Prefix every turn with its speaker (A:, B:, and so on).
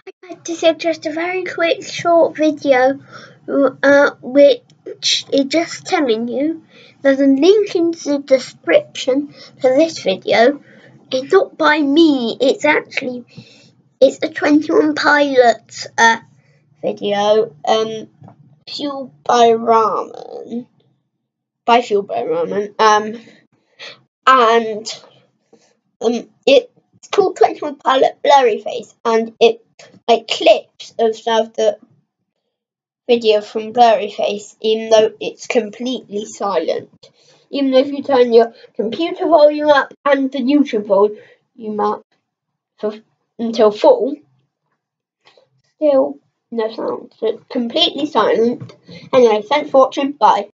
A: This is just a very quick short video which is just telling you there's a link in the description for this video. It's not by me, it's a 21 Pilots video, Fueled by Ramen, and it's called 21 Pilot Blurryface, and it clips of some of the video from Blurryface, even though it's completely silent. Even if you turn your computer volume up and the YouTube volume up until full, still no sound. So it's completely silent. Anyway, thanks for watching. Bye.